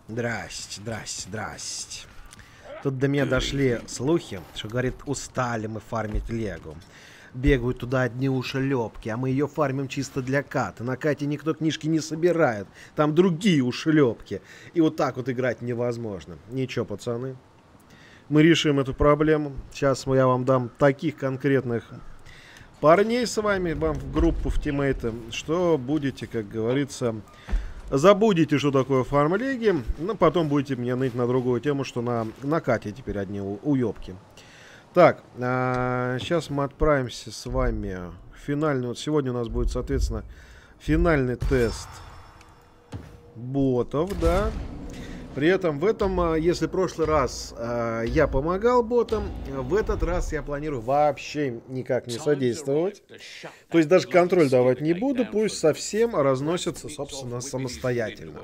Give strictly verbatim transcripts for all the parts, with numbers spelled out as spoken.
Здрасте, здрасте, здрасте. Тут до меня дошли слухи, что, говорит, устали мы фармить Легу. Бегают туда одни ушлепки, а мы ее фармим чисто для Каты. На Кате никто книжки не собирает, там другие ушлепки. И вот так вот играть невозможно. Ничего, пацаны, мы решим эту проблему. Сейчас я вам дам таких конкретных парней с вами, вам в группу, в тиммейты, что будете, как говорится, забудете, что такое фарм Леги, но потом будете мне ныть на другую тему, что на, на Кате теперь одни у, уебки. Так, а, сейчас мы отправимся с вами в финальный. Вот сегодня у нас будет, соответственно, финальный тест ботов, да. При этом в этом, если в прошлый раз а, я помогал ботам, в этот раз я планирую вообще никак не содействовать. То есть даже контроль давать не буду, пусть совсем разносятся, собственно, самостоятельно.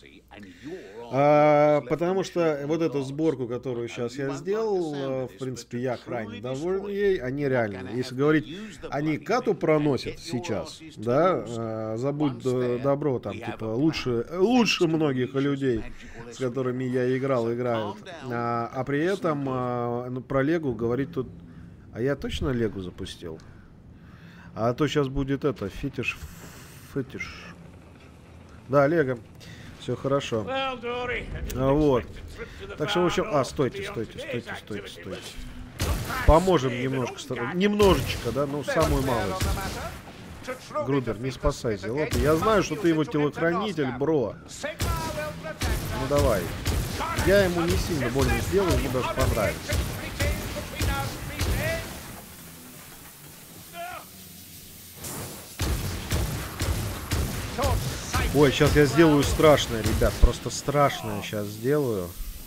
А, потому что вот эту сборку, которую сейчас я сделал, в принципе, я крайне доволен ей, они реально, если говорить, они Кату проносят сейчас, да, а, забудь добро, там, типа, лучше, лучше многих людей, с которыми я играл, играют. А, а при этом а, ну, про Легу говорить тут... А я точно Легу запустил? А то сейчас будет это, фетиш, фетиш. Да, Лего. Все хорошо. А, вот. Так что, в общем... А, стойте, стойте, стойте, стойте, стойте. Поможем немножко. Немножечко, да? Ну, самую малость. Грубер, не спасай Зелота. Я знаю, что ты его телохранитель, бро. Ну, давай. Я ему не сильно больно сделаю, ему даже понравится. Ой, сейчас я сделаю страшное, ребят. Просто страшное сейчас сделаю.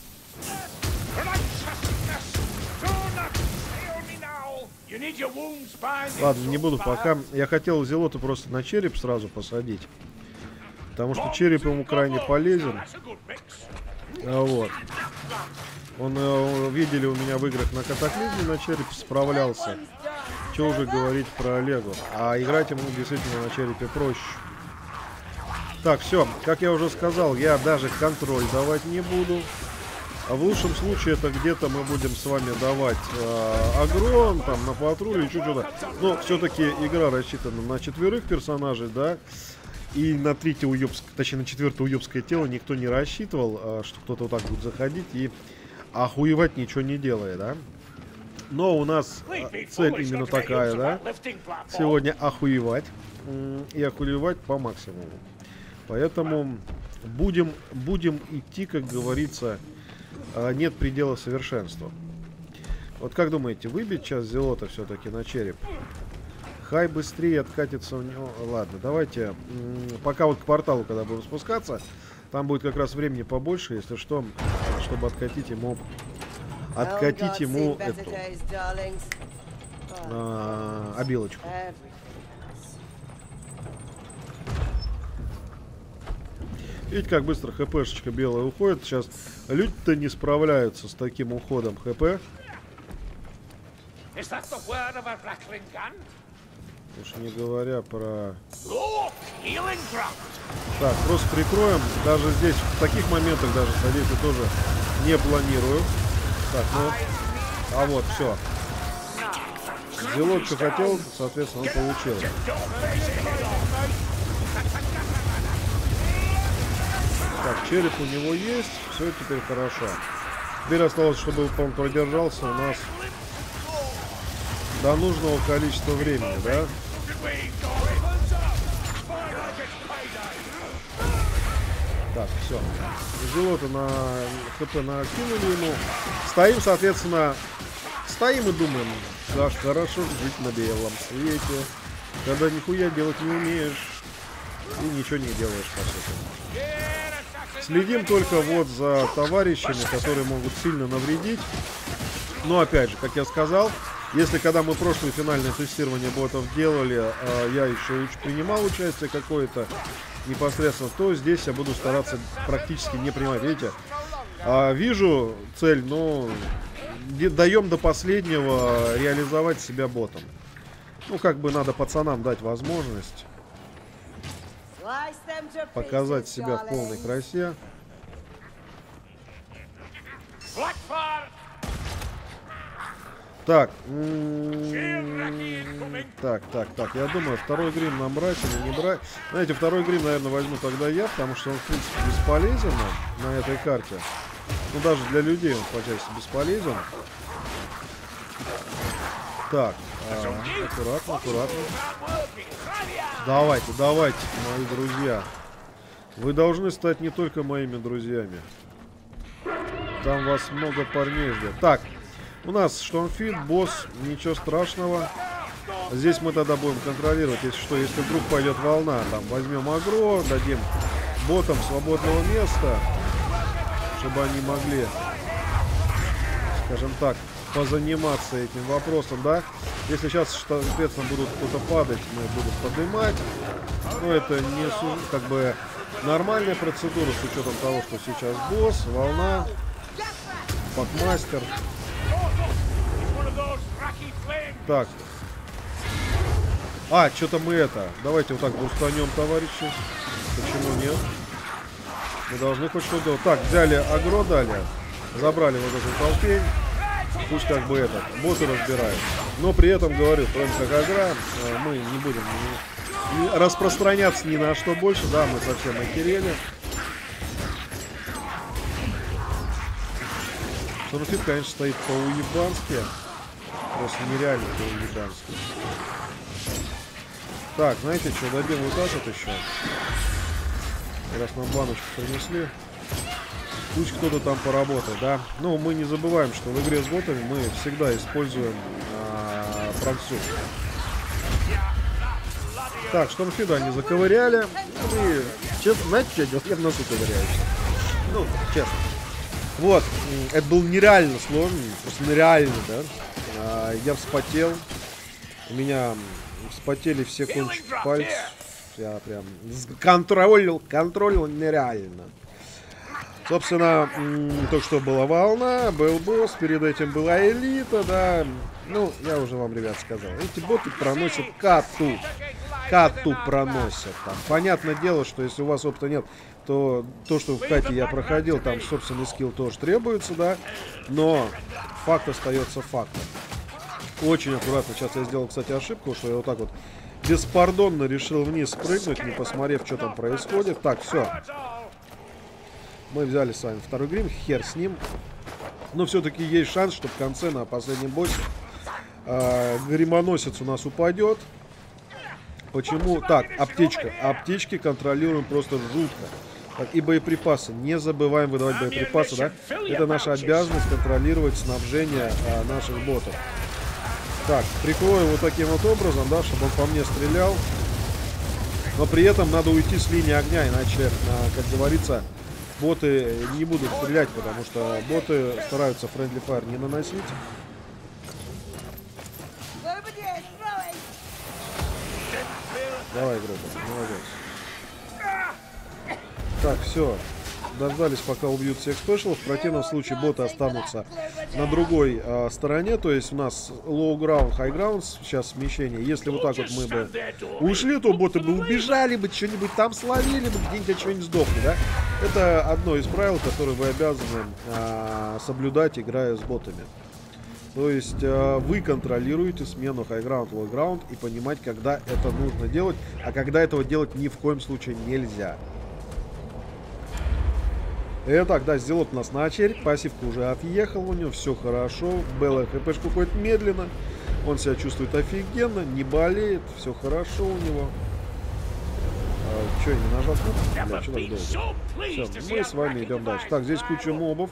Ладно, не буду пока. Я хотел Зелоту просто на череп сразу посадить. Потому что череп ему крайне полезен. А вот. Он, э, видели у меня в играх на Катаклизме, на черепе справлялся. Что уже говорить про Легу. А играть ему действительно на черепе проще. Так, все, как я уже сказал, я даже контроль давать не буду. А в лучшем случае это где-то мы будем с вами давать э, агрон, там, на патруле, что-то. Но все-таки игра рассчитана на четверых персонажей, да. И на третье уебское, точнее на четвертое уебское тело никто не рассчитывал, э, что кто-то вот так будет заходить и охуевать ничего не делая, да. Но у нас э, цель именно такая, да. Сегодня охуевать. И охуевать по максимуму. Поэтому будем, будем идти, как говорится, нет предела совершенства. Вот как думаете, выбить сейчас Зелота все-таки на череп? Хай быстрее откатится у него. Ладно, давайте, пока вот к порталу, когда будем спускаться, там будет как раз времени побольше, если что, чтобы откатить ему, откатить ему эту а, обилочку. Видите, как быстро хпшечка белая уходит. Сейчас люди-то не справляются с таким уходом хп. Уж не говоря про... Так, просто прикроем. Даже здесь, в таких моментах, даже садиться тоже не планирую. Так, ну... А вот, все. Зелот, что хотел, соответственно, он получил. Так, череп у него есть, все теперь хорошо. Теперь осталось, чтобы он продержался у нас до нужного количества времени, да? Так, все. Зелота на хп накинули ему. Стоим, соответственно, стоим и думаем, да, хорошо жить на белом свете, когда нихуя делать не умеешь и ничего не делаешь, по сути. Следим только вот за товарищами, которые могут сильно навредить. Но опять же, как я сказал, если когда мы прошлое финальное тестирование ботов делали, э, я еще принимал участие какое-то непосредственно, то здесь я буду стараться практически не принимать. Видите, э, вижу цель, но даем до последнего реализовать себя ботом. Ну, как бы надо пацанам дать возможность показать себя в полной красе. Так. Так, так, так. Я думаю, второй грим нам брать или не брать. Знаете, второй грим, наверное, возьму тогда я, потому что он, в принципе, бесполезен на, на этой карте. Ну, даже для людей он, по части, бесполезен. Так. А, аккуратно, аккуратно. Давайте, давайте, мои друзья. Вы должны стать не только моими друзьями. Там вас много парней ждет. Так. У нас штормфит, босс, ничего страшного. Здесь мы тогда будем контролировать, если что, если вдруг пойдет волна, там возьмем агро, дадим ботам свободного места, чтобы они могли, скажем так, позаниматься этим вопросом, да. Если сейчас, соответственно, будут кто-то падать, мы будем поднимать. Но это не как бы нормальная процедура с учетом того, что сейчас босс, волна, пакмастер. Так. А, что-то мы это. Давайте вот так бустанем, товарищи. Почему нет? Мы должны хоть что-то делать. Так, взяли агро, дали. Забрали вот этот толпень. Пусть как бы этот. Боты разбирают. Но при этом, говорю, кроме как агро, мы не будем не, не распространяться ни на что больше. Да, мы совсем охерели. Штормфит, конечно, стоит по-уебански. Просто нереально по-уебански. Так, знаете что, добил вот этот еще. Раз нам баночку принесли. Пусть кто-то там поработает, да. Но мы не забываем, что в игре с ботами мы всегда используем а, француз. Так, штормфида они заковыряли. И, честно, знаете, что я делаю? Я в носу ковыряюсь. Ну, честно. Вот, это было нереально сложно. Просто нереально, да. А, я вспотел. У меня вспотели все кончики пальцев. Я прям контролил, контролил нереально. Собственно, только что была волна, был босс, перед этим была элита, да. Ну, я уже вам, ребят, сказал. Эти боты проносят кату. Кату проносят. Там. Понятное дело, что если у вас опыта нет, то то, что в кате я проходил, там собственный скилл тоже требуется, да. Но факт остается фактом. Очень аккуратно. Сейчас я сделал, кстати, ошибку, что я вот так вот беспардонно решил вниз спрыгнуть, не посмотрев, что там происходит. Так, все. Мы взяли с вами второй грим, хер с ним. Но все-таки есть шанс, что в конце на последнем боссе э, гримоносец у нас упадет. Почему? Так, аптечка. Аптечки контролируем просто жутко. Так, и боеприпасы. Не забываем выдавать боеприпасы, да? Это наша обязанность контролировать снабжение э, наших ботов. Так, прикрою вот таким вот образом, да, чтобы он по мне стрелял. Но при этом надо уйти с линии огня, иначе, как говорится, боты не будут стрелять, потому что боты стараются friendly fire не наносить. Давай, Грэба, молодец. Так, все. Дождались, пока убьют всех спешалов. В противном случае боты останутся на другой э, стороне. То есть у нас low ground, high ground сейчас смещение. Если вот так вот мы бы ушли, то боты бы убежали бы, что-нибудь там словили бы, где-нибудь что-нибудь сдохли, да? Это одно из правил, которые вы обязаны э, соблюдать, играя с ботами. То есть э, вы контролируете смену high ground, low ground и понимать, когда это нужно делать, а когда этого делать ни в коем случае нельзя. Итак, да, сделал у нас на очередь. Пассивка уже отъехал у него, все хорошо. Белла хпшку ходит медленно. Он себя чувствует офигенно, не болеет, все хорошо у него. А, что, я не нажал кнопку? Бля, что так долго? Все, мы с вами идем дальше. Так, здесь куча мобов.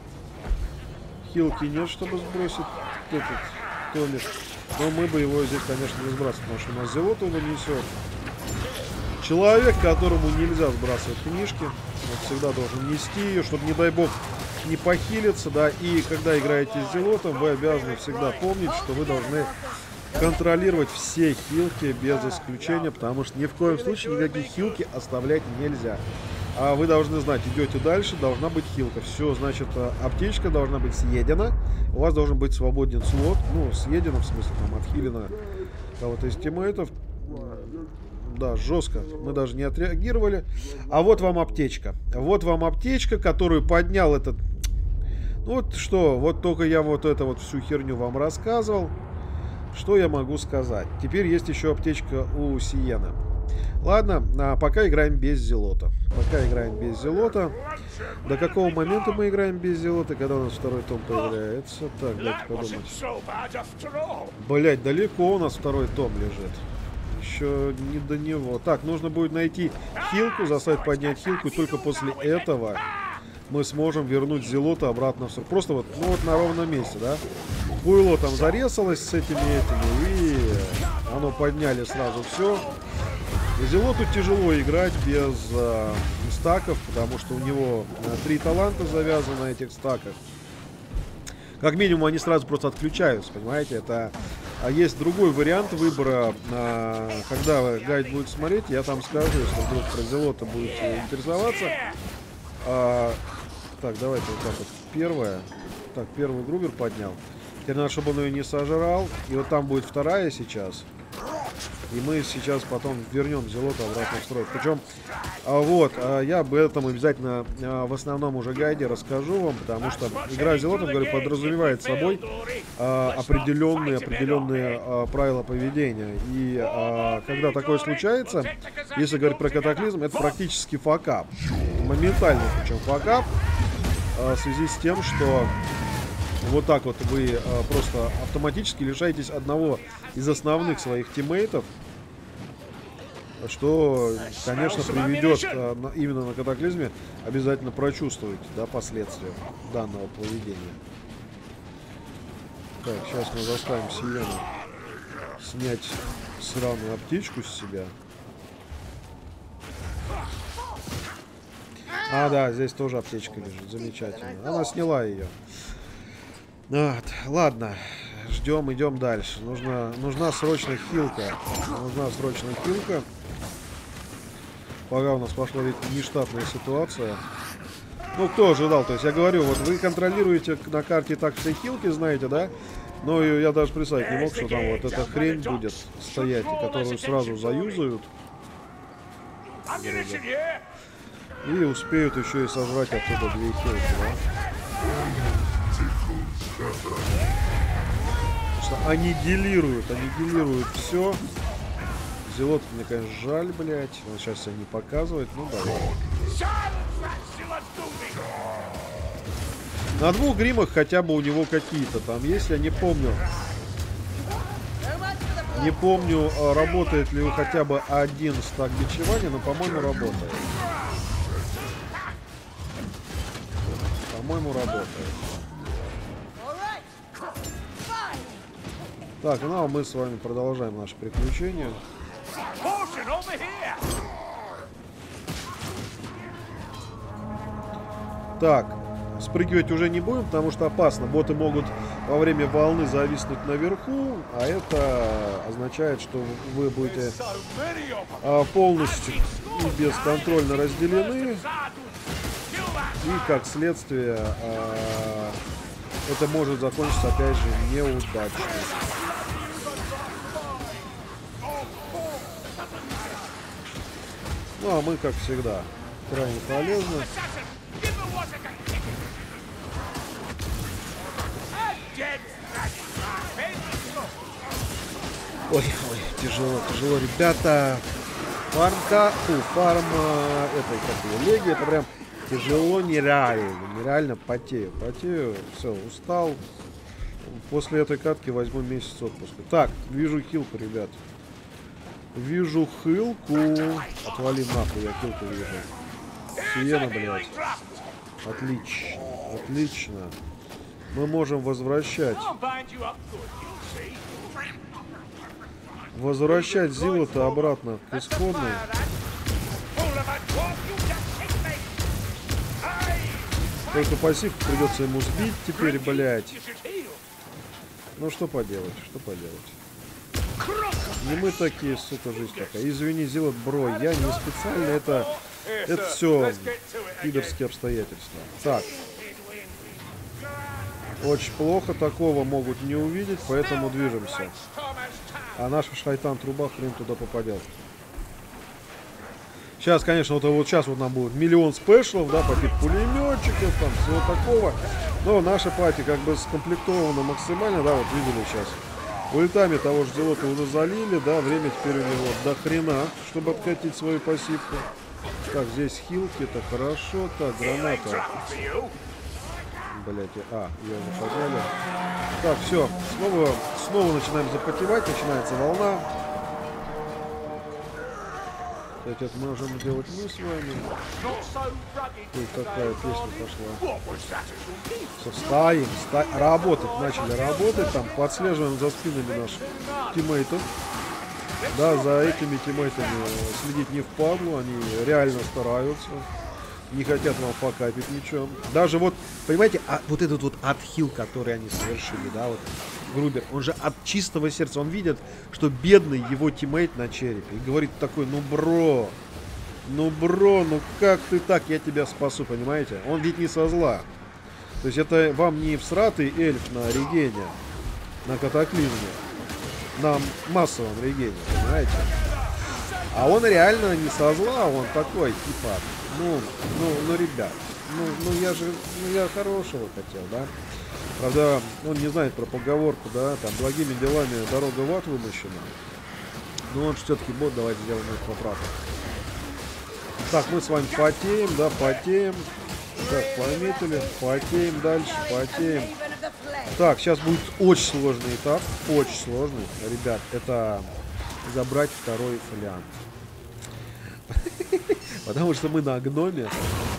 Хилки нет, чтобы сбросить этот туалет. Но мы бы его здесь, конечно, не сбрасываем, потому что у нас зелоту нанесет. Человек, которому нельзя сбрасывать книжки, он всегда должен нести ее, чтобы, не дай бог, не похилиться, да. И когда играете с зелотом, вы обязаны всегда помнить, что вы должны контролировать все хилки без исключения, потому что ни в коем случае никакие хилки оставлять нельзя. А вы должны знать, идете дальше, должна быть хилка. Все, значит, аптечка должна быть съедена. У вас должен быть свободен слот. Ну, съедена, в смысле, там, отхилена кого-то из тиммейтов. Да, жестко. Мы даже не отреагировали. А вот вам аптечка. Вот вам аптечка, которую поднял этот Вот что, вот только я вот это вот всю херню вам рассказывал. Что я могу сказать? Теперь есть еще аптечка у Сиена. Ладно, а пока играем без зелота. Пока играем без зелота. До какого момента мы играем без зелота, когда у нас второй том появляется? Так, дайте подумать. Блять, далеко у нас второй том лежит. Еще не до него. Так, нужно будет найти хилку, заставить поднять хилку, и только после этого мы сможем вернуть зелота обратно в срок. Просто вот, ну вот на ровном месте, да? Хуйло там зарезалось с этими этими, и оно подняли сразу все. Зелоту тяжело играть без э, стаков, потому что у него э, три таланта завязаны на этих стаках. Как минимум они сразу просто отключаются, понимаете? Это а есть другой вариант выбора, э, когда гайд будет смотреть, я там скажу, если вдруг про зелота будет интересоваться. А, так, давайте вот так вот. Первое. Так, первый грубер поднял. Теперь надо, чтобы он ее не сожрал. И вот там будет вторая сейчас. И мы сейчас потом вернем зелота обратно в строй. Причем, а, вот, а, я об этом обязательно а, в основном уже гайде расскажу вам, потому что игра зелотом, говорю, подразумевает собой а, определенные, определенные а, правила поведения. И а, когда такое случается, если говорить про катаклизм, это практически факап. Моментально, причем факап, а, в связи с тем, что вот так вот вы а, просто автоматически лишаетесь одного из основных своих тиммейтов, что, конечно, приведет а, на, именно на катаклизме, обязательно прочувствуете, да, последствия данного поведения. Так, сейчас мы заставим Сиена снять сраную аптечку с себя. А, да, здесь тоже аптечка лежит, замечательно. Она сняла ее. Вот, ладно, ждем, идем дальше. Нужна, нужна срочно хилка. Нужна срочно хилка. Пока у нас пошла нештатная ситуация. Ну, кто ожидал? То есть я говорю, вот вы контролируете на карте так все хилки, знаете, да? Но я даже представить не мог, что там вот эта хрень будет стоять, которую сразу заюзают. И успеют еще и сожрать оттуда две хилки, да? Что аннигилируют, аннигилируют все. Зелот мне, конечно, жаль, блядь. Он сейчас себя не показывает. Ну, давай. На двух гримах хотя бы у него какие-то там есть. Я не помню. Не помню, работает ли хотя бы один стак бичевания, но, по-моему, работает. По-моему, работает. Так, ну а мы с вами продолжаем наше приключение. Так, спрыгивать уже не будем, потому что опасно. Боты могут во время волны зависнуть наверху, а это означает, что вы будете а, полностью и бесконтрольно разделены. И как следствие а, это может закончиться, опять же, неудачно. Ну а мы, как всегда, крайне полезны. Ой, ой, тяжело, тяжело, ребята. Фармка, фу, фарм этой, как ее, леги, это прям тяжело, нереально, нереально потею, потею, все, устал. После этой катки возьму месяц отпуска. Так, вижу хилку, ребят. Вижу хилку. Отвали нахуй, я хилку вижу. Сиена, блядь. Отлично, отлично. Мы можем возвращать. Возвращать зелота обратно к исходной. Только пассивку придется ему сбить теперь, блядь. Ну что поделать, что поделать. Не мы такие, сука, жизнь такая. Извини, Зилот, бро, я не специально, это... Это все пидорские обстоятельства. Так. Очень плохо, такого могут не увидеть, поэтому движемся. А наш шайтан-труба хрен туда попадет. Сейчас, конечно, вот, вот сейчас вот нам будет миллион спешлов, да, по типу пулеметчиков, там, всего такого. Но наша пати как бы скомплектована максимально, да, вот видели сейчас. Ультами того же Зелота уже залили, да, время теперь у него до хрена, чтобы откатить свою пассивку. Так, здесь хилки, это хорошо. Так, граната. Блять, а, ее уже подняли. Так, все, снова, снова начинаем запотевать, начинается волна. Так, это мы можем делать мы с вами. Ой, какая песня пошла. Все, стоим, ста... работать, начали работать, там, подслеживаем за спинами наших тиммейтов. Да, за этими тиммейтами следить не впадлу, они реально стараются. Не хотят вам покапить ничем. Даже вот, понимаете, а, вот этот вот отхил, который они совершили, да, вот Грубер, он же от чистого сердца, он видит, что бедный его тиммейт на черепе. И говорит такой, ну бро, ну бро, ну как ты так, я тебя спасу, понимаете? Он ведь не со зла. То есть это вам не всратый эльф на регене, на катаклизме, на массовом регене, понимаете? А он реально не со зла, он такой, типа, ну, ну, ну, ребят, ну, ну я же, ну я хорошего хотел, да? Правда, он не знает про поговорку, да, там, благими делами дорога в ад вымощена. Но он все-таки бот, давайте сделаем их поправку. Так, мы с вами потеем, да, потеем. Так, пометили, потеем дальше, потеем. Так, сейчас будет очень сложный этап, очень сложный, ребят, это забрать второй фолиант. Потому что мы на гноме.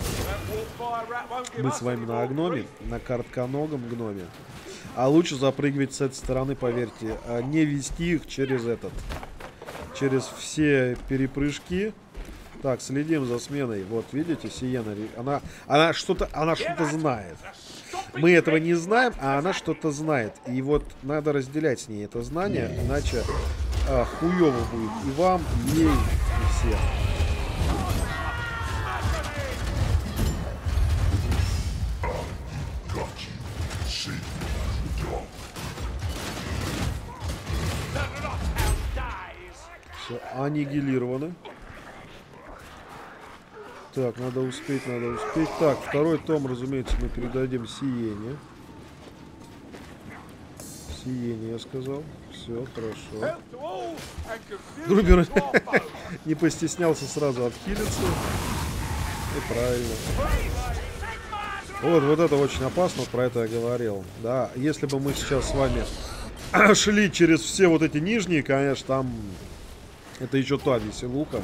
Мы с вами на гноме, на коротконогом гноме. А лучше запрыгивать с этой стороны, поверьте. А не вести их через этот. Через все перепрыжки. Так, следим за сменой. Вот, видите, Сиена. Она, она что-то она что-то знает. Мы этого не знаем, а она что-то знает. И вот надо разделять с ней это знание, иначе а, хуёво будет и вам, и ей, и всем. Все, аннигилированы. Так, надо успеть, надо успеть. Так, второй том, разумеется, мы передадим Сиене. Сиене, я сказал. Все, хорошо. Грубер не постеснялся сразу отхилиться. И правильно. Вот, вот это очень опасно, про это я говорил. Да, если бы мы сейчас с вами шли через все вот эти нижние, конечно, там это еще та веселуха.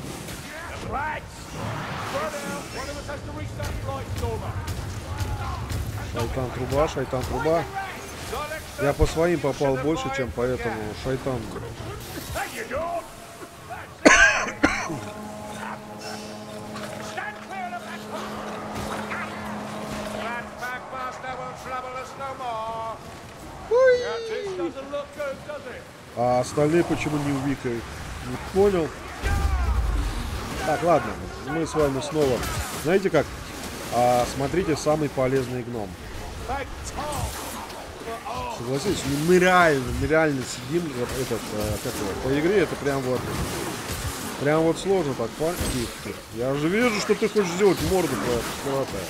Шайтан труба, шайтан труба. Я по своим попал больше, чем по этому шайтану. А остальные почему не увикают? Не понял. Так, ладно, мы с вами снова. Знаете как? А, смотрите, самый полезный гном. Согласитесь, мы реально, мы реально сидим, вот этот, как его, по игре это прям вот, прям вот сложно так, тихо. Я же вижу, что ты хочешь сделать морду крылатая.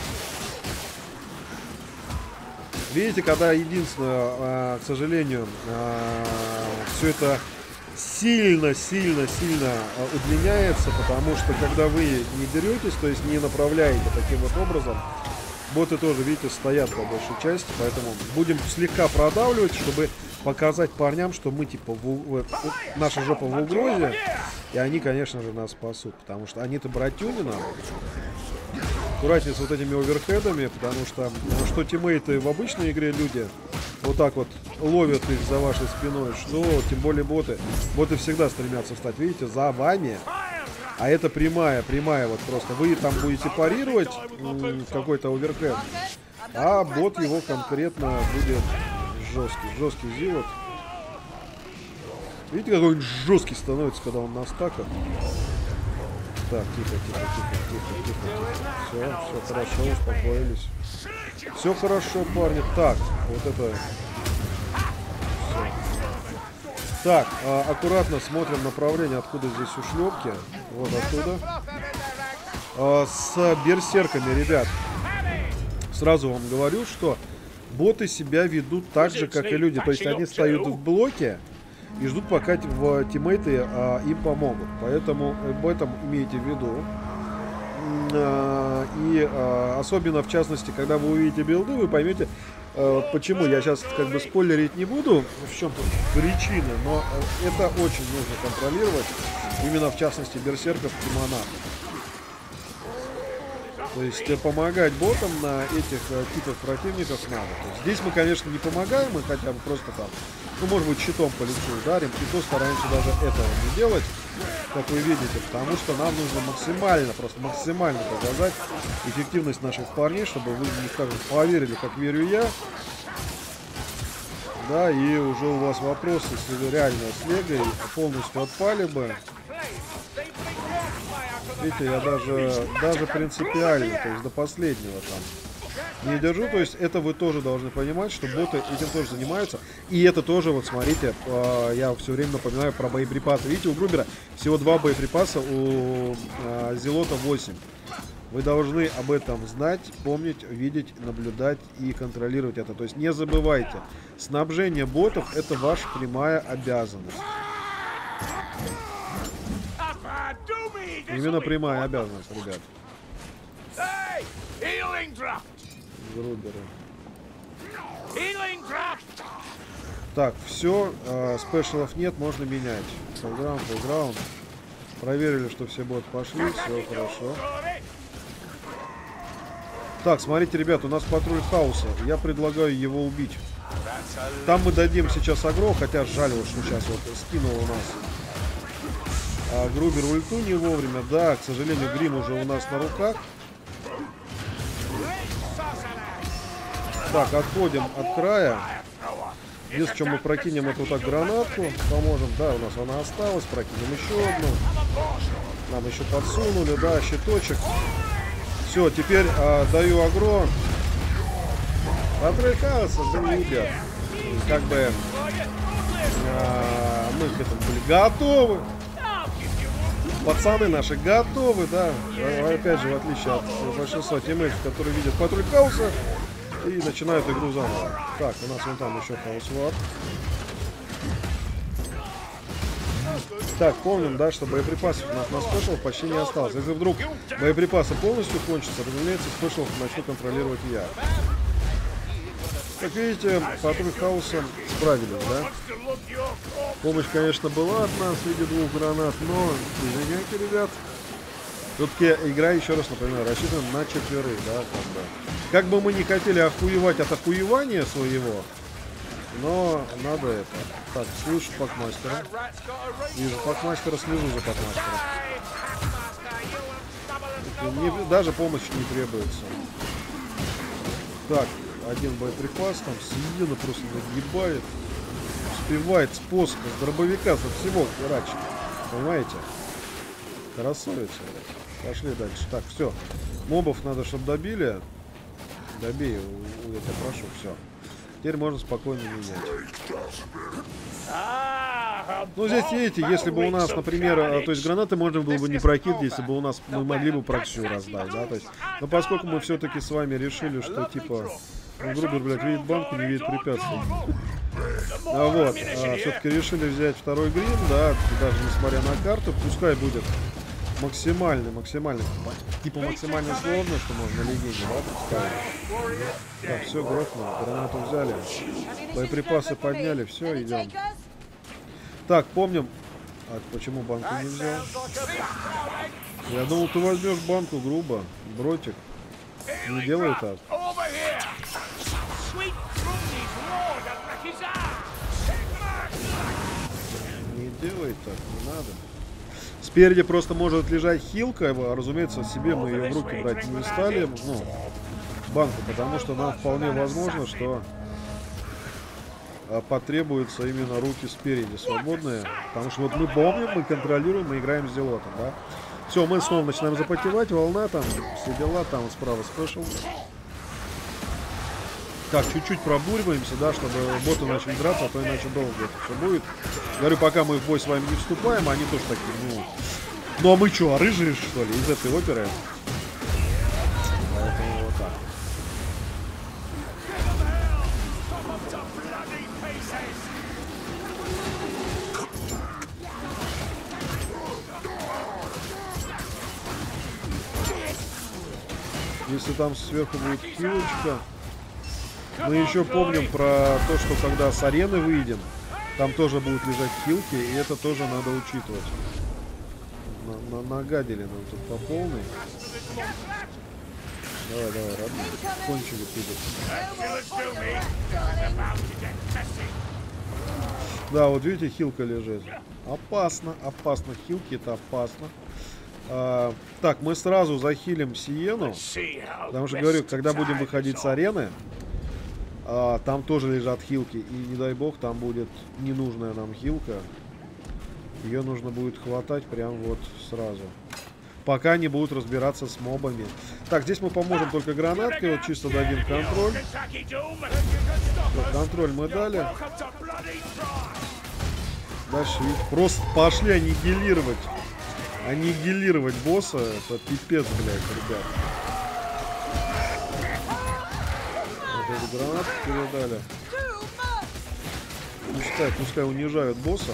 Видите, когда единственное, к сожалению, все это сильно, сильно, сильно удлиняется, потому что когда вы не деретесь, то есть не направляете таким вот образом, боты тоже, видите, стоят по большей части, поэтому будем слегка продавливать, чтобы показать парням, что мы типа в, в, в, наша жопа в угрозе, и они, конечно же, нас спасут, потому что они-то братюни нам. Аккуратнее с вот этими оверхедами, потому что, что тиммейты в обычной игре люди вот так вот ловят их за вашей спиной, что тем более боты. Боты всегда стремятся встать, видите, за вами. А это прямая, прямая вот просто. Вы там будете парировать какой-то оверхед, а бот его конкретно будет жесткий, жесткий зилот. Видите, какой он жесткий становится, когда он на стаках. Так, тихо, тихо, тихо, тихо, тихо, тихо. Все, все хорошо, успокоились. Все хорошо, парни. Так, вот это... Все. Так, а, аккуратно смотрим направление, откуда здесь ушлепки. Вот оттуда. А, с берсерками, ребят. Сразу вам говорю, что боты себя ведут так же, как и люди. То есть они стоят в блоке и ждут, пока в тиммейты а, им помогут. Поэтому об этом имейте в виду. А, и а, особенно, в частности, когда вы увидите билды, вы поймете, а, почему. Я сейчас как бы спойлерить не буду, в чем тут причины, но это очень нужно контролировать. Именно, в частности, берсерков и монахов. То есть помогать ботам на этих э, типах противников надо. То есть здесь мы, конечно, не помогаем, мы хотя бы просто там, ну, может быть, щитом по лицу ударим, и то стараемся даже этого не делать, как вы видите, потому что нам нужно максимально, просто максимально показать эффективность наших парней, чтобы вы не так поверили, как верю я. Да, и уже у вас вопросы, если реально с Легой полностью отпали бы. Видите, я даже, даже принципиально, то есть до последнего там не держу. То есть это вы тоже должны понимать, что боты этим тоже занимаются. И это тоже, вот смотрите, э, я все время напоминаю про боеприпасы. Видите, у Грубера всего два боеприпаса, у э, Зелота восемь. Вы должны об этом знать, помнить, видеть, наблюдать и контролировать это. То есть не забывайте, снабжение ботов — это ваша прямая обязанность. Именно прямая обязанность, ребят. Груберы. Так, все, э, спешалов нет, можно менять. Фулграунд, фулграунд. Проверили, что все боты пошли, все хорошо. Так, смотрите, ребят, у нас патруль хаоса. Я предлагаю его убить. Там мы дадим сейчас агро, хотя жаль, вот, что сейчас вот скинул у нас а, Грубер ульту не вовремя. Да, к сожалению, Грим уже у нас на руках. Так, отходим от края. Если что, мы прокинем эту вот так гранатку, поможем. Да, у нас она осталась, прокинем еще одну. Нам еще подсунули, да, щиточек. Все, теперь а, даю агро. Патруль хаоса залюбят. Как бы а, мы к этому были готовы. Пацаны наши готовы, да. Опять же, в отличие от большинства тиммейтов, которые видят патруль хаоса и начинают игру заново. Так, у нас вон там еще хаос-вар. Так, помним, да, что боеприпасов у нас на спешл почти не осталось. Если вдруг боеприпасы полностью кончатся, разумеется, спешл начну контролировать я. Как видите, патруль хаоса справились, да? Помощь, конечно, была от нас в виде двух гранат, но, извиняйте, ребят, все-таки игра, еще раз напоминаю, рассчитана на четверых, да, как бы. Как бы мы не хотели охуевать от охуевания своего, но надо это. Так, слышу пакмастера. Вижу пакмастера, слежу за пакмастером. Не, даже помощь не требуется. Так, один боеприпас, там Сиена просто нагибает. Успевает с поска, с дробовика, со всего херачит. Понимаете? Красавица. Пошли дальше. Так, все. Мобов надо, чтобы добили. Добей, я тебя прошу, все. Теперь можно спокойно менять. Ну, здесь, видите, если бы у нас, например, то есть гранаты можно было бы не прокидывать, если бы у нас мы могли бы проксю раздать, да, то есть. Но поскольку мы все-таки с вами решили, что типа, ну, Грубер, блядь, видит банку, не видит препятствий. А вот, а, все-таки решили взять второй грим, да, даже несмотря на карту, пускай будет максимально, максимально, типа максимально сложно, что можно легенде, да, пускай. Так, все, грохнуло, гранату взяли, боеприпасы подняли, все, идем. Так, помним, а почему банку не взял? Я думал, ты возьмешь банку грубо, бротик, не делай так. Не делай так, не надо. Спереди просто может лежать хилка, разумеется, себе мы ее в руки брать не стали, ну, банку, потому что нам вполне возможно, что потребуются именно руки спереди свободные, потому что вот мы помним, мы контролируем, мы играем с Зелотом, да. Все, мы снова начинаем запотевать, волна там, все дела, там вот справа спешл. Так, чуть-чуть пробуриваемся, да, чтобы боты начали драться, а то иначе долго это все будет. Говорю, пока мы в бой с вами не вступаем, они тоже такие, ну... Ну а мы что, а рыжие, что ли, из этой оперы? Поэтому вот так. Если там сверху будет хилочка. Мы еще помним про то, что когда с арены выйдем, там тоже будут лежать хилки, и это тоже надо учитывать. На -на Нагадили нам тут по полной. Давай, давай, родной. Кончили пидор. Да, вот видите, хилка лежит. Опасно, опасно. Хилки это опасно. А, так, мы сразу захилим Сиену. Потому что, говорю, когда будем выходить с арены, а, там тоже лежат хилки. И не дай бог, там будет ненужная нам хилка. Ее нужно будет хватать прям вот сразу. Пока они будут разбираться с мобами. Так, здесь мы поможем только гранаткой. Вот чисто дадим контроль. Так, контроль мы дали. Дальше, видите, просто пошли аннигилировать. Аннигилировать босса. Это пипец, блядь, ребят. Вот эту гранатку передали. Пускай, пускай унижают босса.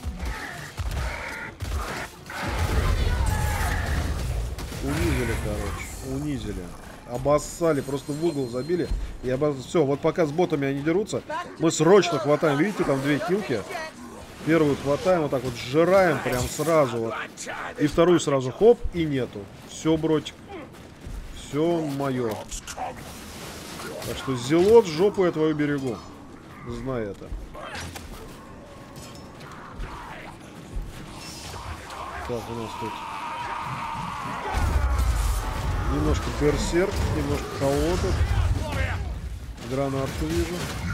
Унизили, короче. Унизили. Обоссали, просто в угол забили. И обоз... Все, вот пока с ботами они дерутся, мы срочно хватаем. Видите, там две хилки. Первую хватаем, вот так вот сжираем прям сразу. Вот. И вторую сразу хоп, и нету. Все, бротик. Все мое. Так что зелот, жопу я твою берегу. Знай это. Так, у нас тут немножко берсерк, немножко холодок. Гранатку вижу.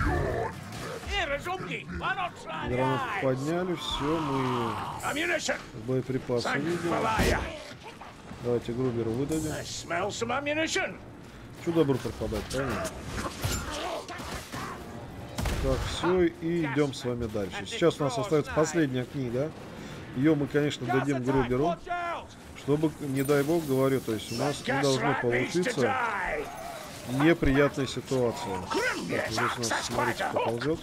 Гранатку подняли, все, мы боеприпасы видим. Давайте Груберу выдадим. Что добру пропадать, правильно? Так, все, и идем с вами дальше. Сейчас у нас остается последняя книга. Ее мы, конечно, дадим Груберу. Чтобы, не дай бог, говорю, то есть у нас не должно получиться неприятная ситуация. Так, здесь у нас, смотрите, поползет.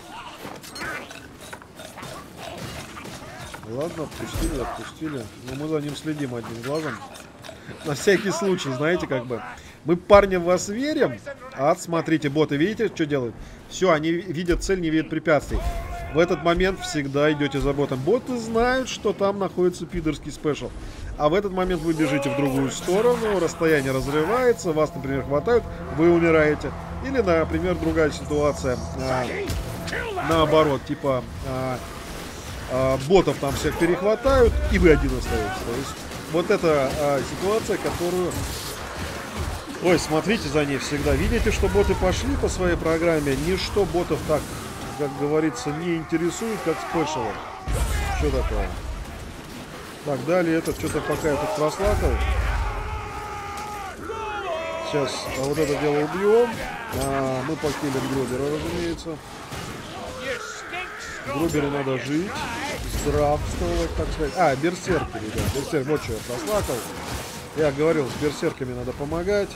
Ладно, отпустили, отпустили. Но мы за ним следим одним глазом. На всякий случай, знаете, как бы. Мы, парни, в вас верим. А, смотрите, боты, видите, что делают? Все, они видят цель, не видят препятствий. В этот момент всегда идете за ботом. Боты знают, что там находится пидорский спешл. А в этот момент вы бежите в другую сторону, расстояние разрывается, вас, например, хватают, вы умираете. Или, например, другая ситуация, а, наоборот, типа а, а, ботов там всех перехватают, и вы один остаетесь. То есть вот это а, ситуация, которую... Ой, смотрите за ней всегда. Видите, что боты пошли по своей программе, ничто ботов так, как говорится, не интересует, как спешалов. Что такое? Так, далее этот что-то пока этот прослакал. Сейчас а вот это дело убьем. А, мы покилим Грубера, разумеется. Груберу надо жить, здравствовать, так сказать. А, берсерки, ребят. Берсерк, вот что я прослакал. Я говорил, с берсерками надо помогать.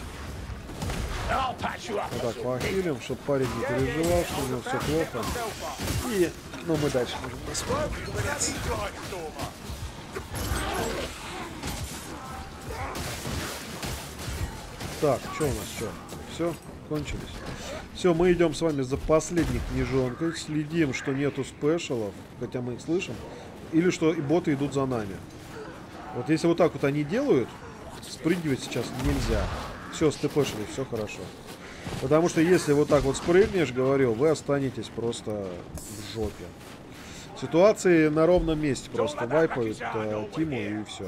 Вот так похилим, чтобы парень не переживал, что у него все плохо. И, ну, мы дальше можем посмотреть. Так, что у нас, что? Все, кончились. Все, мы идем с вами за последней книжонкой. Следим, что нету спешалов, хотя мы их слышим. Или что и боты идут за нами. Вот если вот так вот они делают, спрыгивать сейчас нельзя. Все, степешили, все хорошо. Потому что если вот так вот спрыгнешь, говорил, вы останетесь просто в жопе. Ситуации на ровном месте просто вайпают э, Тиму и все.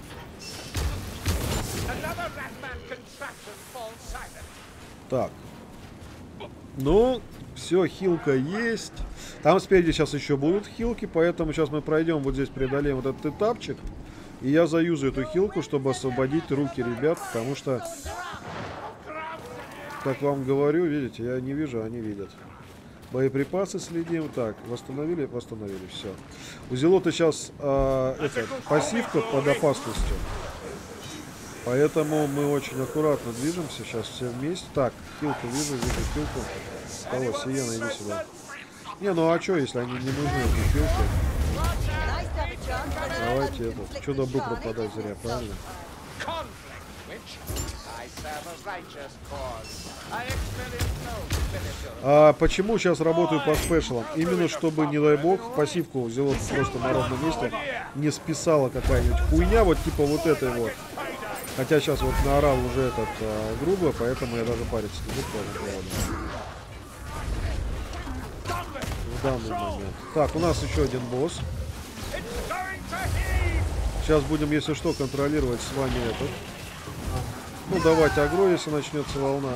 Так. Ну, все, хилка есть. Там спереди сейчас еще будут хилки, поэтому сейчас мы пройдем вот здесь, преодолеем вот этот этапчик. И я заюзаю эту хилку, чтобы освободить руки ребят, потому что, как вам говорю, видите, я не вижу, они видят. Боеприпасы следим. Так, восстановили, восстановили, все. У Зелота сейчас э, это, пассивка под опасностью. Поэтому мы очень аккуратно движемся сейчас все вместе. Так, хилку вижу, вижу хилку. Кого? Сиена, иди сюда. Не, ну а что, если они не нужны, эти хилки? Давайте это. Что добро пропадать зря, правильно? А почему сейчас работаю по спешалам? Именно чтобы, не дай бог, пассивку взяла просто на ровном месте, не списала какая-нибудь хуйня, вот типа вот этой вот. Хотя сейчас вот наорал уже этот а, грубо, поэтому я даже париться не буду по этому поводу. В данный момент. Так, у нас еще один босс. Сейчас будем, если что, контролировать с вами этот. Ну, давайте агро, если начнется волна.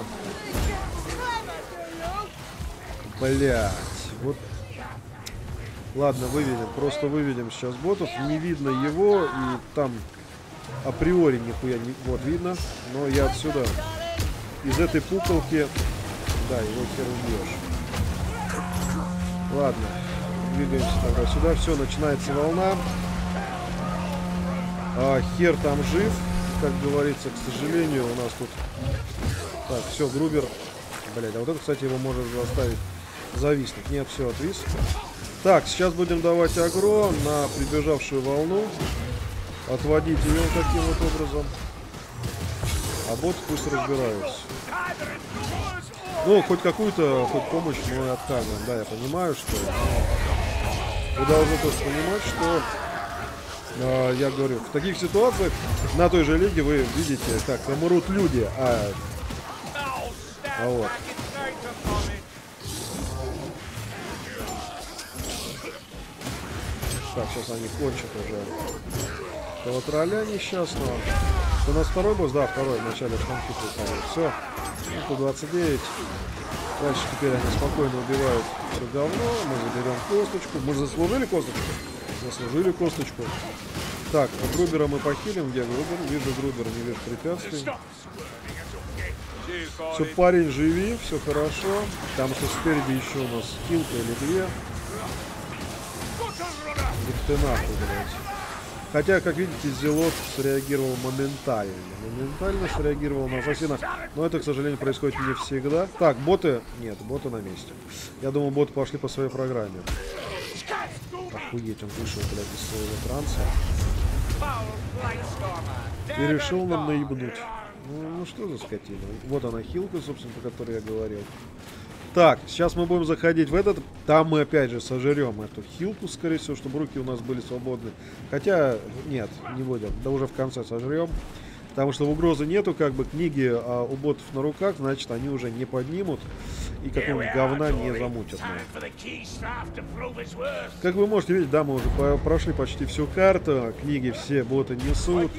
Блять, вот. Ладно, выведем. Просто выведем сейчас ботов. Не видно его, и там априори нихуя не... Вот, видно. Но я отсюда, из этой пуколки, да, его хер убьешь. Ладно, двигаемся тогда сюда. Все, начинается волна. А, хер там жив. Как говорится, к сожалению, у нас тут... Так, все, Грубер. Блядь, а вот это, кстати, его может заставить зависнуть. Нет, все, отвис. Так, сейчас будем давать агро на прибежавшую волну. Отводить ее таким вот образом. А боты пусть разбираются. Ну, хоть какую-то, хоть помощь мы отказываем. Да, я понимаю, что... Вы должны тоже понимать, что... Я говорю, в таких ситуациях на той же лиге вы видите, как умрут люди, а, а вот. Так, сейчас они кончат уже этого тролля несчастного. У нас второй босс? Да, второй, в начале штанки приходит. Все, сто двадцать девять. Дальше теперь они спокойно убивают все говно. Мы заберем косточку. Мы заслужили косточку? Заслужили косточку. Так, Грубера мы похилим. Где Грубер? Вижу Грубера, не вижу препятствий. Все, парень, живи, все хорошо. Там что спереди еще у нас хилка или две. Их ты нахуй, блядь. Хотя, как видите, Зелот среагировал моментально. Моментально среагировал на ассасина. Но это, к сожалению, происходит не всегда. Так, боты... Нет, боты на месте. Я думал, боты пошли по своей программе. Охуеть, он вышел, блядь, из своего транса. И решил нам наебнуть. Ну, ну что за скотина. Вот она хилка, собственно, по которой я говорил. Так, сейчас мы будем заходить в этот. Там мы опять же сожрем эту хилку, скорее всего, чтобы руки у нас были свободны. Хотя, нет, не будем. Да уже в конце сожрем. Потому что угрозы нету, как бы книги а, у ботов на руках, значит, они уже не поднимут и какого-нибудь говна не замутят. Как вы можете видеть, да, мы уже по прошли почти всю карту, книги все боты несут.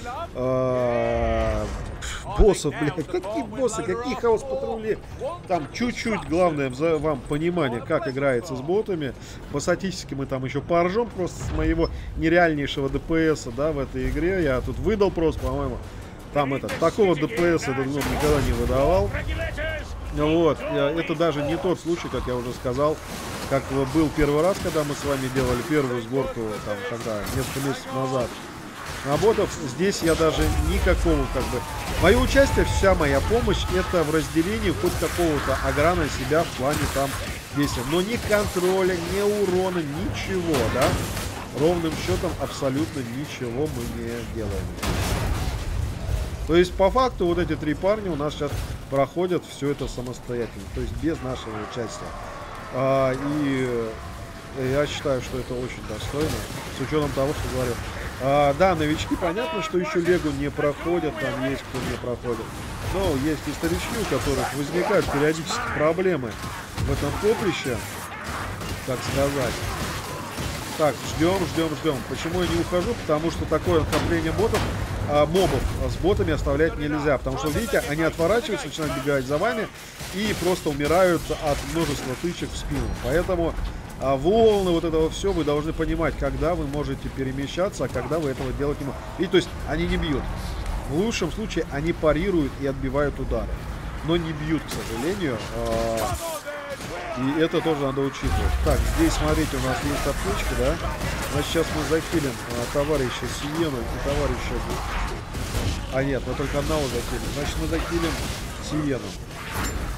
А, боссов, блядь, какие боссы, какие хаос-патрули. Там чуть-чуть, главное, за вам понимание, как играется с ботами. По статистике мы там еще поржем просто с моего нереальнейшего ДПСа, да, в этой игре. Я тут выдал просто, по-моему, там это, такого ДПСа этот гном никогда не выдавал. Вот, это даже не тот случай, как я уже сказал, как был первый раз, когда мы с вами делали первую сборку, там, когда, несколько месяцев назад. А ботов здесь я даже никакого, как бы... Мое участие, вся моя помощь, это в разделении хоть какого-то агра на себя в плане там действия. Но ни контроля, ни урона, ничего, да? Ровным счетом абсолютно ничего мы не делаем. То есть, по факту, вот эти три парня у нас сейчас проходят все это самостоятельно. То есть, без нашего участия. А, и я считаю, что это очень достойно. С учетом того, что говорю. А, да, новички, понятно, что еще Легу не проходят. Там есть кто не проходит. Но есть и старички, у которых возникают периодически проблемы в этом поприще. Так сказать. Так, ждем, ждем, ждем. Почему я не ухожу? Потому что такое накопление ботов, а, мобов с ботами оставлять нельзя. Потому что, видите, они отворачиваются, начинают бегать за вами и просто умирают от множества тычек в спину. Поэтому а, волны, вот этого все, вы должны понимать, когда вы можете перемещаться, а когда вы этого делать не можете. И то есть они не бьют. В лучшем случае они парируют и отбивают удары. Но не бьют, к сожалению. А, И это тоже надо учитывать. Так, здесь, смотрите, у нас есть аптечка, да? Значит, сейчас мы захилим а, товарища Сиену и товарища... А нет, мы только одного захилим. Значит, мы захилим Сиену.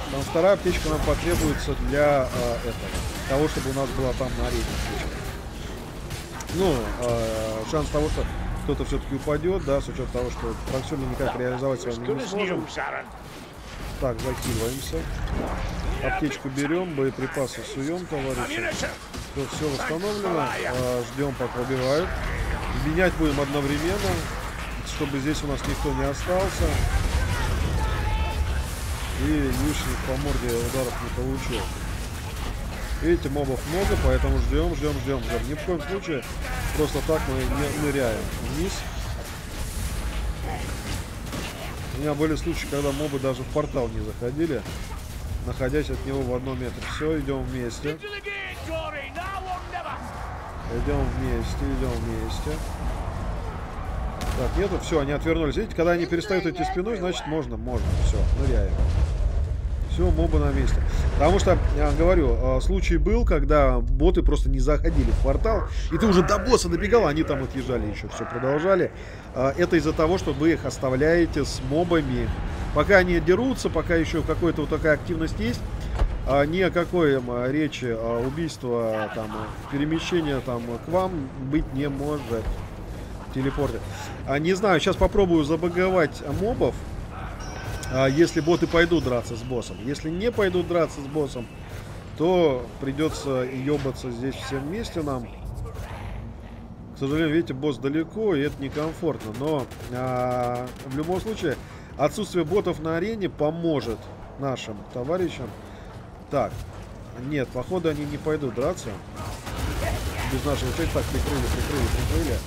Там вторая аптечка нам потребуется для э, этого, того, чтобы у нас была там на арене аптечка. Ну, э, шанс того, что кто-то все-таки упадет, да, с учетом того, что проксюльно никак реализовать с вами не сможем. Так, закидываемся. Аптечку берем, боеприпасы суем, товарищи. Все, все восстановлено. Э, ждем, пока убивают. Менять будем одновременно, чтобы здесь у нас никто не остался. И лишних по морде ударов не получил. Видите, мобов много, поэтому ждем, ждем, ждем, ждем. Ни в коем случае просто так мы не ныряем вниз. У меня были случаи, когда мобы даже в портал не заходили, находясь от него в одном метре. Все, идем вместе. Идем вместе, идем вместе. Так, нету, все, они отвернулись. Видите, когда они перестают идти спиной, значит можно, можно. Все, ныряем. Все, мобы на месте. Потому что, я говорю, случай был, когда боты просто не заходили в портал, и ты уже до босса добегал, они там отъезжали еще, все продолжали. Это из-за того, что вы их оставляете с мобами. Пока они дерутся, пока еще какая-то вот такая активность есть, ни о какой речи убийства, там, перемещения там к вам быть не может. Телепорты. А, не знаю, сейчас попробую забаговать мобов, а, если боты пойдут драться с боссом. Если не пойдут драться с боссом, то придется ебаться здесь всем вместе нам. К сожалению, видите, босс далеко, и это некомфортно. Но а, в любом случае отсутствие ботов на арене поможет нашим товарищам. Так, нет, походу они не пойдут драться без нашего части. Так, прикрыли, прикрыли, прикрыли.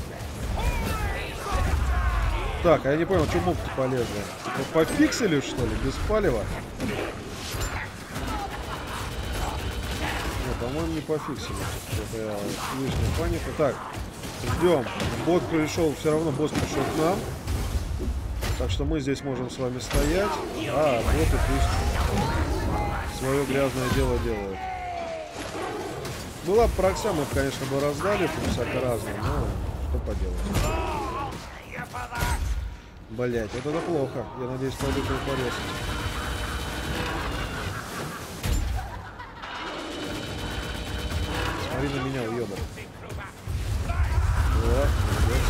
Так, а я не понял, что моб-то полезли? Типа пофиксили, что ли? Без палева? Нет, по-моему, не пофиксили. Это лишняя паника. Так, ждем. Бот пришел, все равно босс пришел к нам. Так что мы здесь можем с вами стоять. А, боты пусть свое грязное дело делают. Была бы прокса, мы, конечно, бы раздали тут всяко разное, но что поделать. Блять, вот это плохо. Я надеюсь, пойдут его порезать. Смотри на меня, уёба. Вот, молодец.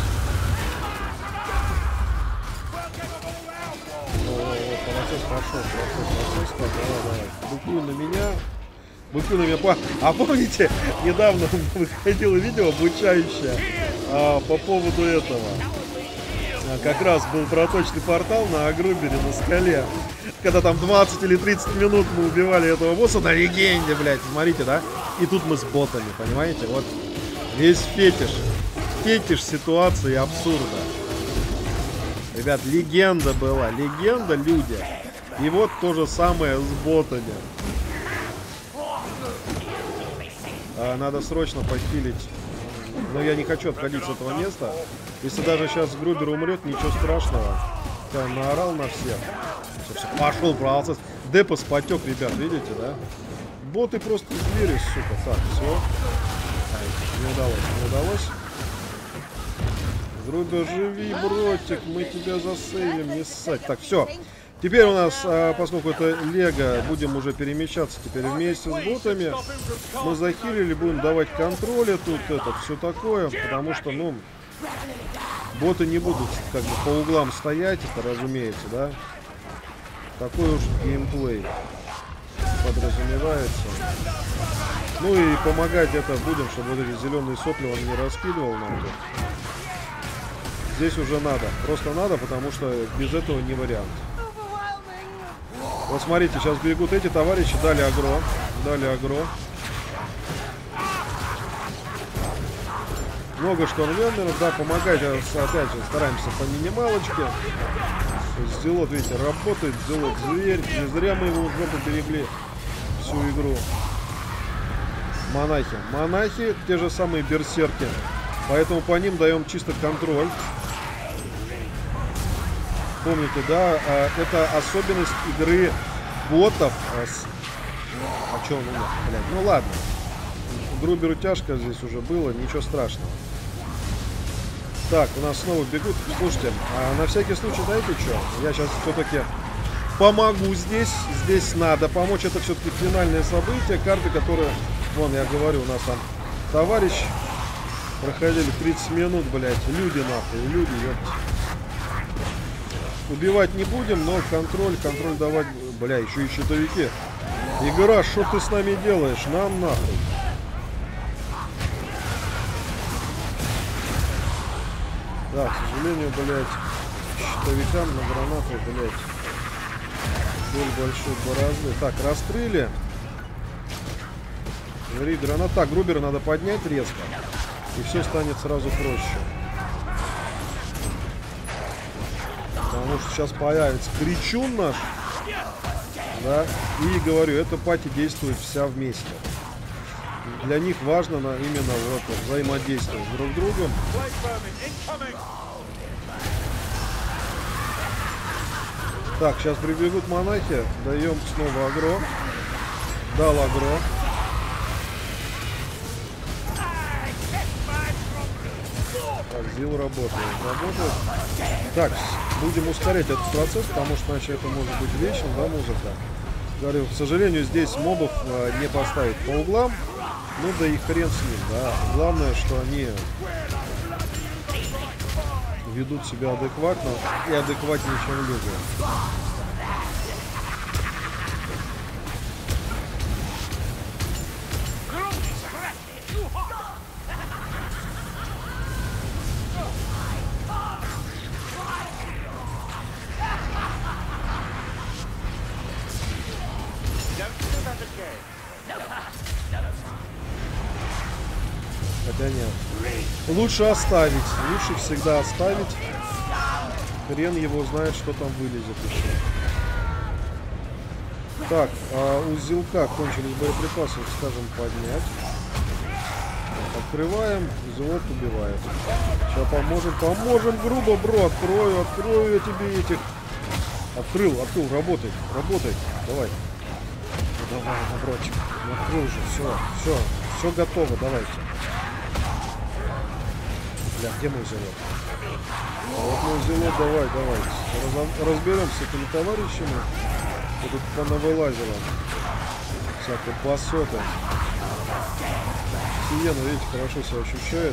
О, процесс пошел, процесс, процесс, давай, давай. Быкуй на меня. Быкуй на меня. По... А помните, недавно выходило видео обучающее а, по поводу этого. Как раз был проточный портал на Агрубере, на скале. Когда там двадцать или тридцать минут мы убивали этого босса на легенде, блядь. Смотрите, да? И тут мы с ботами, понимаете? Вот весь фетиш. Фетиш ситуации абсурда. Ребят, легенда была. Легенда, люди. И вот то же самое с ботами. А, надо срочно подпилить. Но я не хочу отходить с этого места. Если даже сейчас Грубер умрет, ничего страшного. Я наорал на всех. Все, все, пошел процесс. Депос потек, ребят, видите, да? Боты просто звери, сука. Так, все. Не удалось, не удалось. Грубер, живи, бротик, мы тебя засейвим, не ссать. Так, все. Теперь у нас, поскольку это Лего, будем уже перемещаться теперь вместе с ботами. Мы захилили, будем давать контроли тут, это, все такое. Потому что, ну, боты не будут как бы по углам стоять, это разумеется, да. Такой уж геймплей подразумевается. Ну и помогать это будем, чтобы вот эти зеленые сопли он не раскидывал нам тут. Здесь уже надо, просто надо, потому что без этого не вариант. Вот смотрите, сейчас бегут эти товарищи, дали агро, дали агро. Много штормвендеров, да, помогать, опять же, стараемся по минималочке. Зелот, видите, работает, Зелот зверь, не зря мы его уже поберегли всю игру. Монахи, монахи, те же самые берсерки, поэтому по ним даем чисто контроль. Помните, да, это особенность игры ботов. А что он умер, блядь? Ну ладно. Груберу тяжко здесь уже было, ничего страшного. Так, у нас снова бегут. Слушайте, а на всякий случай, знаете что? Я сейчас все-таки помогу здесь. Здесь надо помочь. Это все-таки финальное событие. Карты, которые... Вон, я говорю, у нас там товарищ. Проходили тридцать минут, блядь. Люди нахуй, люди, ёпт. Убивать не будем, но контроль, контроль давать... Бля, еще и щитовики. Игра, что ты с нами делаешь? Нам нахуй. Да, к сожалению, блядь, щитовикам на гранату, блядь, боль большой борозды. Так, раскрыли. Говори, граната. Так, Грубера надо поднять резко. И все станет сразу проще. Потому что сейчас появится кричун наш. Да. И говорю, эта пати действует вся вместе. Для них важно на, именно вот взаимодействие друг с другом. Так, сейчас прибегут монахи. Даем снова агро. Дал агро. Так, Зил работает. Работает. Так, будем ускорять этот процесс, потому что иначе это может быть вечно, да, музыка. Говорю, к сожалению, здесь мобов а, не поставить по углам. Ну да и хрен с ним, да. Главное, что они ведут себя адекватно и адекватнее, чем люди. Хотя нет. Лучше оставить. Лучше всегда оставить. Хрен его знает, что там вылезет еще. Так, а у Зилка кончились боеприпасы, скажем, поднять. Открываем, Зилот убивает. Сейчас поможем, поможем, грубо, бро, открою, открою я тебе этих. Открыл, открыл, работай, работай, давай. Ну, давай, наброчек, открыл же, все, все, все готово, давайте. Бля, где мой Зилот? А вот мой Зилот, давай, давай. Раз, разберемся с этими товарищами. Я тут понавылазила. Всякие басоты. Сиена, видите, хорошо себя ощущает.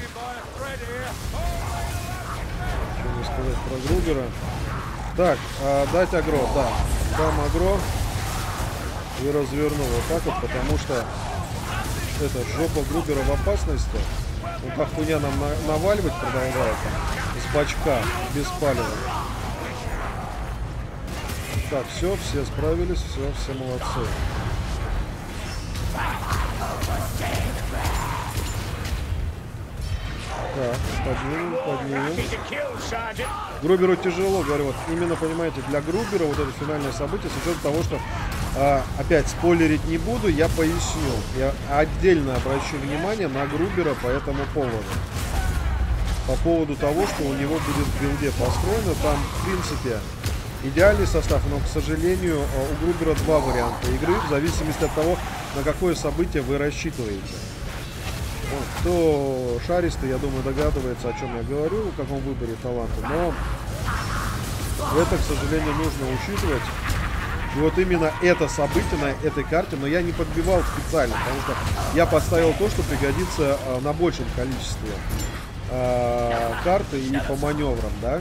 Что мне сказать про Грубера? Так, а, дать агро, да. Дам агро. И разверну вот так вот, потому что это жопа Грубера в опасности. Он так хуйня нам на наваливать продолжает. С бачка, без палева. Так, все, все справились, все, все молодцы. Так, поднимем, поднимем. Груберу тяжело, говорю, вот именно, понимаете, для Грубера вот это финальное событие, с учетом того, что а, опять спойлерить не буду, я поясню. Я отдельно обращу внимание на Грубера по этому поводу. По поводу того, что у него будет в билде построено, там, в принципе, идеальный состав, но, к сожалению, у Грубера два варианта игры, в зависимости от того, на какое событие вы рассчитываете. Вот, кто шаристый, я думаю, догадывается, о чем я говорю, в каком выборе таланта, но это, к сожалению, нужно учитывать. И вот именно это событие на этой карте, но я не подбивал специально, потому что я поставил то, что пригодится а, на большем количестве а, карты и по маневрам, да.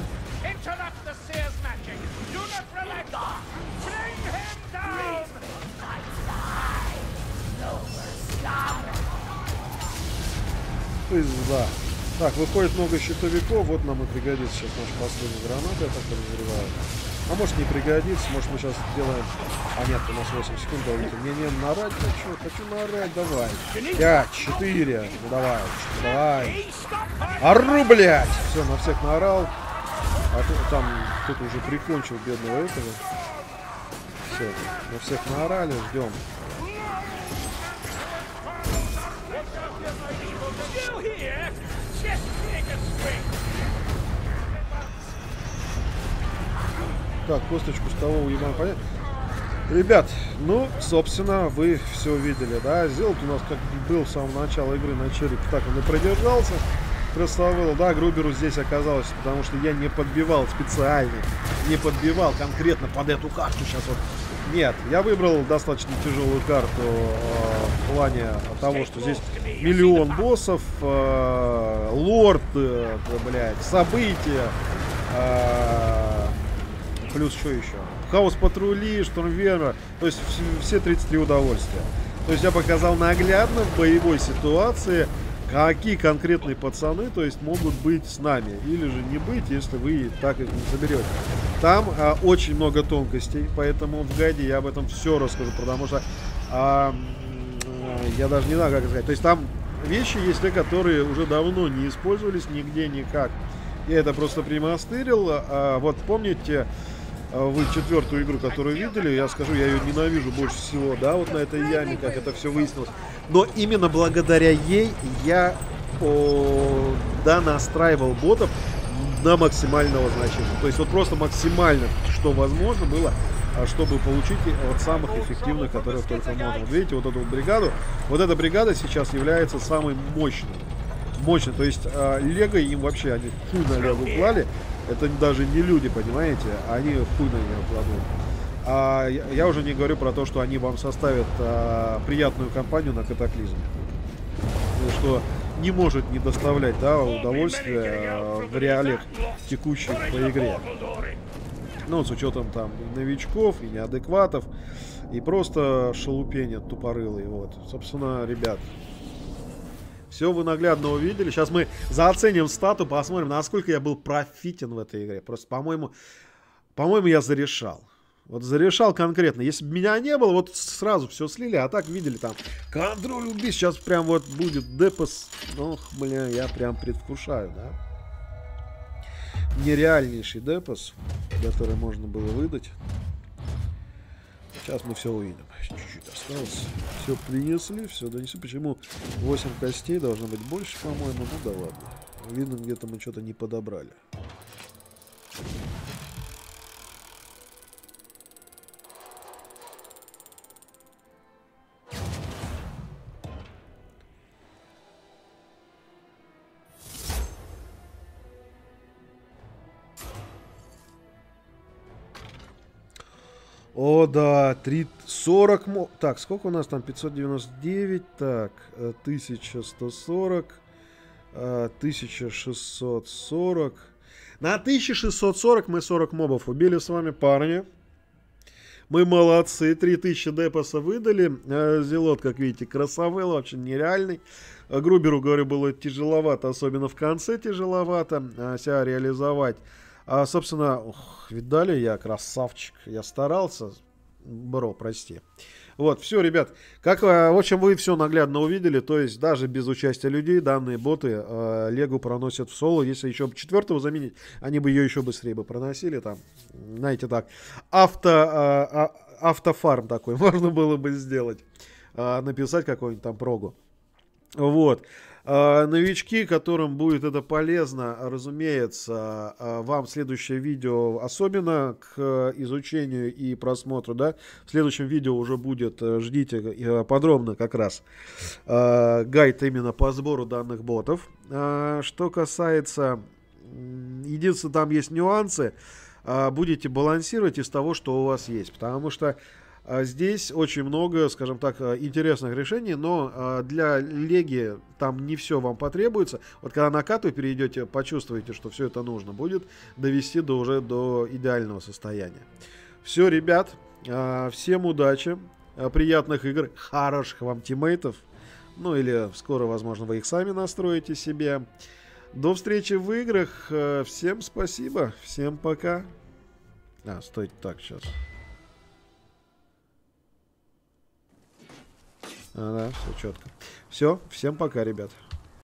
Пизда. Так, выходит много щитовиков, вот нам и пригодится сейчас наша последняя граната, я так подозреваю. А может не пригодится, может мы сейчас сделаем... А нет, у нас восемь секунд, давайте. Мне не наорать хочу, хочу наорать, давай. пять, четыре, ну давай, давай. Ору, блядь! Все, на всех наорал. А тут там кто-то уже прикончил бедного этого. Все, на всех наорали, ждем. Так, косточку с того уебан понять. Ребят, ну, собственно, вы все видели, да? Зилот у нас как был с самого начала игры на черепе, так он и продержался. красавелло. Да, Груберу здесь оказалось, потому что я не подбивал специально. Не подбивал конкретно под эту карту сейчас вот. Нет, я выбрал достаточно тяжелую карту э, в плане того, что здесь миллион боссов, э, лорд, э, блядь, события, э, плюс что еще? Хаос патрули, штурмвера, то есть все тридцать три удовольствия. То есть я показал наглядно в боевой ситуации, какие конкретные пацаны, то есть, могут быть с нами, или же не быть, если вы так их не заберете. Там а, очень много тонкостей, поэтому в гайде я об этом все расскажу, потому что а, я даже не знаю, как сказать. То есть там вещи есть, те, которые уже давно не использовались нигде никак. Я это просто примастырил. А, вот помните, вы четвертую игру, которую видели, я скажу, я ее ненавижу больше всего, да, вот на этой яме, как это все выяснилось. Но именно благодаря ей я о, да, настраивал ботов на максимального значения. То есть вот просто максимально, что возможно было, чтобы получить от самых эффективных, которых только можно. Вот видите, вот эту вот бригаду, вот эта бригада сейчас является самой мощной. Мощной, то есть э, Лего им вообще, они хуй на Лего клали. Это даже не люди, понимаете, они хуй на нее кладут. А я, я уже не говорю про то, что они вам составят а, приятную компанию на катаклизме. Что не может не доставлять, да, удовольствия а, в реалиях текущих по игре. Ну, с учетом там и новичков, и неадекватов, и просто шелупения тупорылые. Вот, собственно, ребят. Все вы наглядно увидели. Сейчас мы заоценим стату, посмотрим, насколько я был профитен в этой игре. Просто, по-моему, по-моему, я зарешал. Вот зарешал конкретно. Если бы меня не было, вот сразу все слили, а так видели там контроль убийств. Сейчас прям вот будет депос. Ох, бля, я прям предвкушаю, да. Нереальнейший депос, который можно было выдать. Сейчас мы все увидим. Чуть-чуть осталось. Все принесли, все донесли. Почему восемь костей? Должно быть больше, по-моему. Ну да ладно. Видно, где-то мы что-то не подобрали. О, да, три сорок. Так, сколько у нас там? пятьсот девяносто девять. Так, тысяча сто сорок. тысяча шестьсот сорок. На тысяча шестьсот сорок мы сорок мобов убили с вами, парни. Мы молодцы. три тысячи депоса выдали. Зелот, как видите, красавел, очень нереальный. Груберу, говорю, было тяжеловато, особенно в конце тяжеловато себя реализовать. А, собственно, ох, видали, я красавчик, я старался, бро, прости. Вот, все, ребят, как, в общем, вы все наглядно увидели, то есть даже без участия людей данные боты э, Лего проносят в соло. Если еще четвертого заменить, они бы ее еще быстрее бы проносили, там, знаете, так, авто, э, автофарм такой можно было бы сделать, э, написать какой-нибудь там прогу. Вот. Uh, новички, которым будет это полезно, разумеется, uh, вам следующее видео, особенно к изучению и просмотру, да, в следующем видео уже будет, ждите uh, подробно как раз uh, гайд именно по сбору данных ботов. Uh, что касается, единственное, там есть нюансы, uh, будете балансировать из того, что у вас есть, потому что здесь очень много, скажем так, интересных решений, но для Леги там не все вам потребуется. Вот когда на кату перейдете, почувствуете, что все это нужно будет довести до уже до идеального состояния. Все, ребят, всем удачи, приятных игр, хороших вам тиммейтов. Ну или скоро, возможно, вы их сами настроите себе. До встречи в играх. Всем спасибо, всем пока. А, стойте, так, сейчас. А, да, все четко. Все, всем пока, ребят.